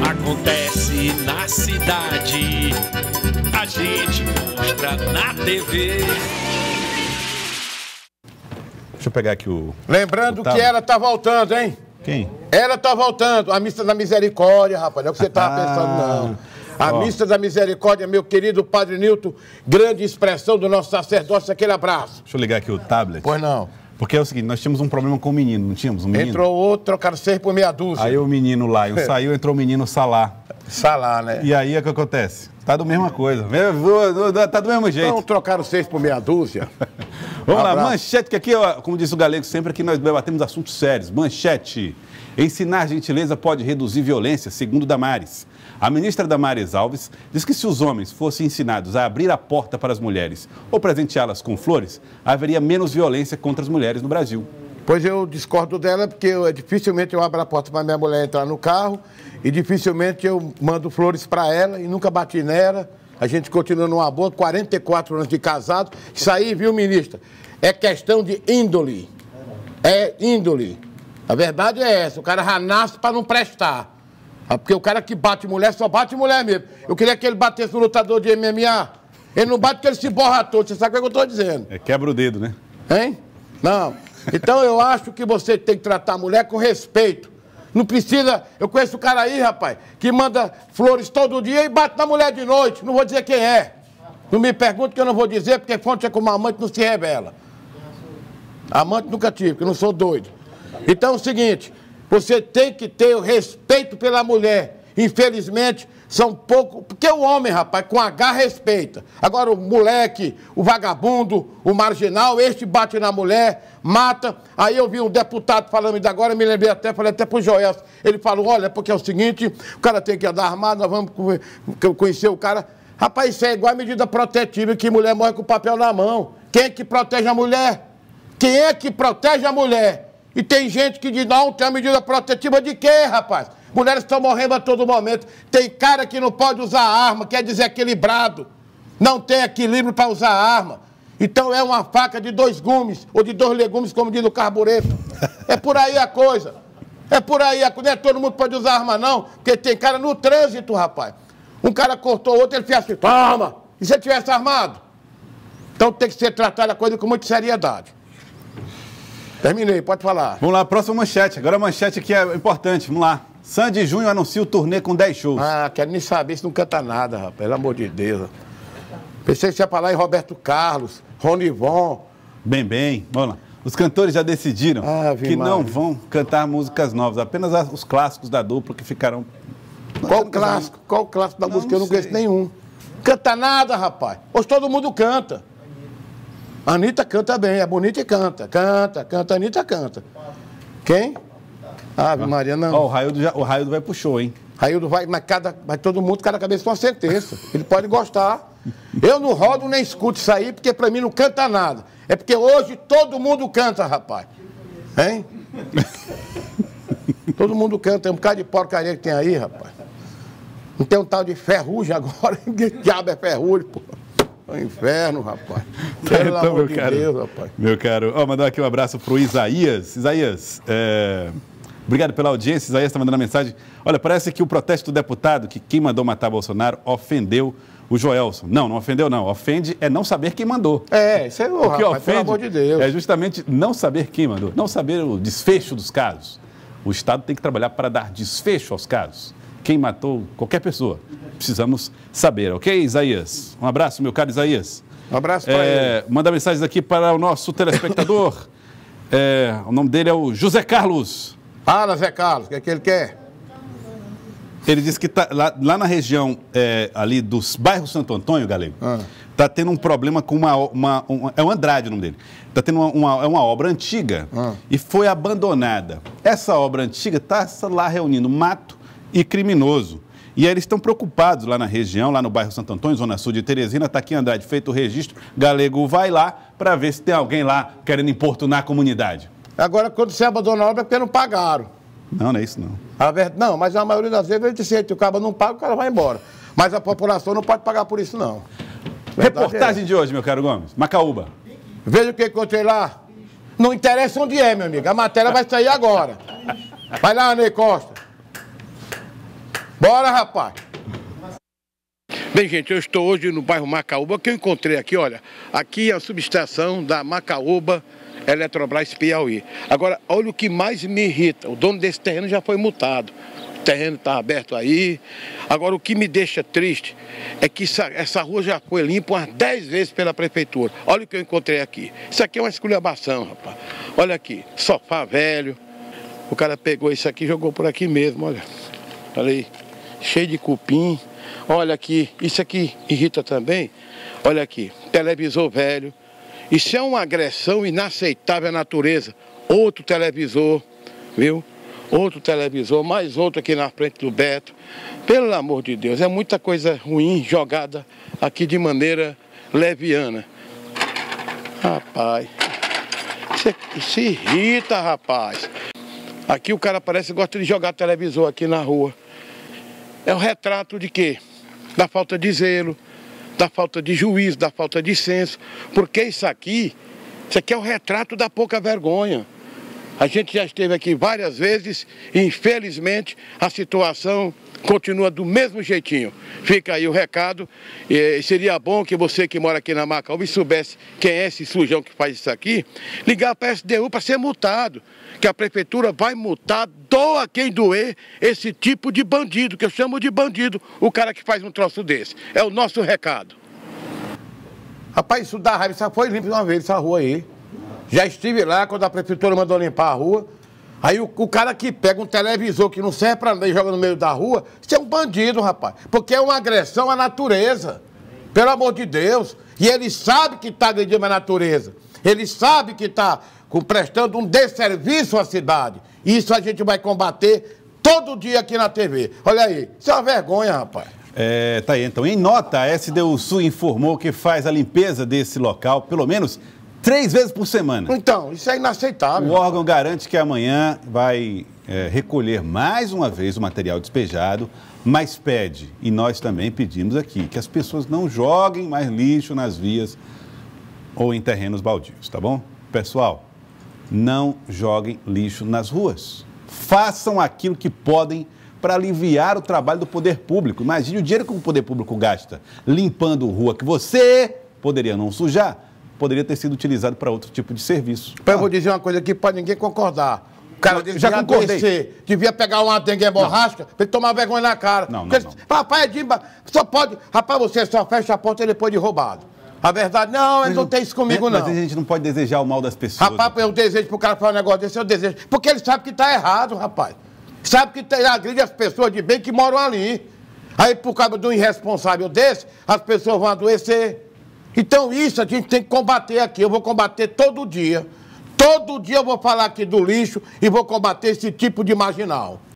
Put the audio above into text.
Acontece na cidade, a gente mostra na TV. Deixa eu pegar aqui o... Lembrando que ela tá voltando, hein? Quem? Ela tá voltando. A Missa da Misericórdia, rapaz. Não é o que você tava pensando, não. A Missa da Misericórdia, meu querido Padre Nilton, grande expressão do nosso sacerdócio. Aquele abraço. Deixa eu ligar aqui o tablet. Pois não. Porque é o seguinte, nós tínhamos um problema com o menino, não tínhamos? Um menino? Entrou outro, trocaram 6 por meia dúzia. Aí o menino Lion saiu, entrou o menino Salah. Salah, né? E aí o que acontece? Tá do mesma coisa. Tá do mesmo jeito. Então trocaram 6 por meia dúzia. Vamos lá, manchete, que aqui, como diz o Galego sempre, aqui nós debatemos assuntos sérios. Manchete. Ensinar gentileza pode reduzir violência, segundo Damares. A ministra Damares Alves diz que se os homens fossem ensinados a abrir a porta para as mulheres ou presenteá-las com flores, haveria menos violência contra as mulheres no Brasil. Pois eu discordo dela, porque dificilmente eu abro a porta para minha mulher entrar no carro e dificilmente eu mando flores para ela e nunca bati nela. A gente continua num amor, 44 anos de casado. Isso aí, viu, ministra? É questão de índole. É índole. A verdade é essa, o cara já nasce para não prestar. Porque o cara que bate mulher, só bate mulher mesmo. Eu queria que ele batesse no lutador de MMA. Ele não bate porque ele se borra todo. Você sabe o que eu estou dizendo? É quebra o dedo, né? Hein? Não. Então eu acho que você tem que tratar a mulher com respeito. Não precisa... Eu conheço o cara aí, rapaz, que manda flores todo dia e bate na mulher de noite. Não vou dizer quem é. Não me pergunte que eu não vou dizer, porque fonte é como amante não se revela. Amante nunca tive, porque eu não sou doido. Então é o seguinte... Você tem que ter o respeito pela mulher. Infelizmente, são poucos... Porque o homem, rapaz, com H respeita. Agora o moleque, o vagabundo, o marginal, este bate na mulher, mata. Aí eu vi um deputado falando ainda agora, me lembrei até, falei até pro Joel. Ele falou, olha, porque é o seguinte, o cara tem que andar armado, nós vamos conhecer o cara. Rapaz, isso é igual a medida protetiva, que mulher morre com o papel na mão. Quem é que protege a mulher? Quem é que protege a mulher? E tem gente que diz, não, tem a medida protetiva de quê, rapaz? Mulheres estão morrendo a todo momento. Tem cara que não pode usar arma, quer dizer equilibrado. Não tem equilíbrio para usar arma. Então é uma faca de 2 gumes, ou de 2 legumes, como diz o carbureto. É por aí a coisa. É por aí a coisa. Não é todo mundo pode usar arma, não. Porque tem cara no trânsito, rapaz. Um cara cortou outro, ele fez assim, toma! E se ele tivesse armado? Então tem que ser tratada a coisa com muita seriedade. Terminei, pode falar. Vamos lá, próxima manchete. Agora a manchete aqui é importante, vamos lá. Sandy Júnior anuncia o turnê com 10 shows. Ah, quero nem saber, isso não canta nada, rapaz, pelo amor de Deus. Pensei que você ia falar em Roberto Carlos, Ronivon. Bem, vamos lá. Os cantores já decidiram que não vão cantar músicas novas, apenas os clássicos da dupla que ficarão... Qual o clássico? Qual o clássico da música? Eu não conheço nenhum. Canta nada, rapaz. Hoje todo mundo canta. A Anitta canta bem, é bonita e canta. Canta, a Anitta canta. Quem? Ave Maria, não. Ó, o Raildo vai pro show, hein? Raildo vai, mas todo mundo, cada cabeça com uma sentença. Ele pode gostar. Eu não rodo nem escuto isso aí, porque pra mim não canta nada. É porque hoje todo mundo canta, rapaz. Hein? Todo mundo canta, tem um bocado de porcaria que tem aí, rapaz. Não tem um tal de ferrugem agora, que diabo é ferrugem, pô. O inferno, rapaz. Pelo então, amor de Deus, rapaz. Meu caro, mandar aqui um abraço pro Isaías. Isaías, obrigado pela audiência. Isaías está mandando uma mensagem. Olha, parece que o protesto do deputado, que quem mandou matar Bolsonaro, ofendeu o Joelson. Não ofendeu, não. Ofende é não saber quem mandou. Isso é o que rapaz, ofende pelo amor de Deus. É justamente não saber quem mandou, não saber o desfecho dos casos. O Estado tem que trabalhar para dar desfecho aos casos. Quem matou qualquer pessoa. Precisamos saber, ok, Isaías? Um abraço, meu caro Isaías. Um abraço para ele. Manda mensagens aqui para o nosso telespectador. O nome dele é o José Carlos. Fala, Zé Carlos, o que é que ele quer? Ele disse que tá lá na região ali dos bairros Santo Antônio, Galego, está tendo um problema com é o Andrade o nome dele. Está tendo uma obra antiga e foi abandonada. Essa obra antiga está lá reunindo mato e criminoso. E aí eles estão preocupados lá na região, lá no bairro Santo Antônio, Zona Sul de Teresina. Está aqui Andrade, feito o registro. Galego vai lá para ver se tem alguém lá querendo importunar a comunidade. Agora, quando você abandona a obra é porque não pagaram. Não é isso, não. Não, mas a maioria das vezes ele diz que o cara não paga, o cara vai embora. Mas a população não pode pagar por isso, não. Reportagem de hoje, meu caro Gomes. Macaúba. Veja o que encontrei lá. Não interessa onde é, meu amigo. A matéria vai sair agora. Vai lá, Ney Costa. Bora, rapaz. Bem, gente, eu estou hoje no bairro Macaúba, que eu encontrei aqui, olha, aqui é a subestação da Macaúba Eletrobras Piauí. Agora, olha o que mais me irrita, o dono desse terreno já foi multado. O terreno está aberto aí. Agora, o que me deixa triste é que essa rua já foi limpa umas 10 vezes pela prefeitura. Olha o que eu encontrei aqui. Isso aqui é uma esculhambação, rapaz. Olha aqui, sofá velho. O cara pegou isso aqui e jogou por aqui mesmo, olha. Olha aí, cheio de cupim. Olha aqui, isso aqui irrita também. Olha aqui, televisor velho. Isso é uma agressão inaceitável à natureza. Outro televisor, viu? Outro televisor, mais outro aqui na frente do Beto. Pelo amor de Deus, é muita coisa ruim jogada aqui de maneira leviana. Rapaz, isso irrita, rapaz. Aqui o cara parece que gosta de jogar televisor aqui na rua. É o retrato de quê? Da falta de zelo, da falta de juízo, da falta de senso. Porque isso aqui é o retrato da pouca vergonha. A gente já esteve aqui várias vezes e, infelizmente, a situação continua do mesmo jeitinho. Fica aí o recado. Seria bom que você que mora aqui na Macaúba soubesse quem é esse sujão que faz isso aqui, ligar para a SDU para ser multado. Que a prefeitura vai multar, doa quem doer, esse tipo de bandido, que eu chamo de bandido, o cara que faz um troço desse. É o nosso recado. Rapaz, isso dá raiva, isso foi limpo uma vez, essa rua aí. Já estive lá quando a prefeitura mandou limpar a rua. Aí o cara que pega um televisor que não serve pra nada e joga no meio da rua, isso é um bandido, rapaz. Porque é uma agressão à natureza. Pelo amor de Deus. E ele sabe que está agredindo a natureza. Ele sabe que está prestando um desserviço à cidade. Isso a gente vai combater todo dia aqui na TV. Olha aí, isso é uma vergonha, rapaz. Tá aí, então. Em nota, a SDU Sul informou que faz a limpeza desse local pelo menos 3 vezes por semana. Então, isso é inaceitável. O órgão garante que amanhã vai recolher mais uma vez o material despejado, mas pede, e nós também pedimos aqui, que as pessoas não joguem mais lixo nas vias ou em terrenos baldios, tá bom? Pessoal, não joguem lixo nas ruas. Façam aquilo que podem para aliviar o trabalho do poder público. Imagine o dinheiro que o poder público gasta limpando rua que você poderia não sujar, poderia ter sido utilizado para outro tipo de serviço. Eu vou dizer uma coisa aqui para ninguém concordar. O cara já concordei. Devia pegar uma dengue hemorrágica para ele tomar vergonha na cara. Não. Rapaz, só pode... Rapaz, você só fecha a porta depois de roubado. A verdade, não, ele não tem isso comigo, não. Mas a gente não pode desejar o mal das pessoas. Rapaz, eu desejo pro cara falar um negócio desse, eu desejo. Porque ele sabe que tá errado, rapaz. Sabe que agride as pessoas de bem que moram ali. Aí, por causa de um irresponsável desse, as pessoas vão adoecer. Então, isso a gente tem que combater aqui. Eu vou combater todo dia. Todo dia eu vou falar aqui do lixo e vou combater esse tipo de marginal.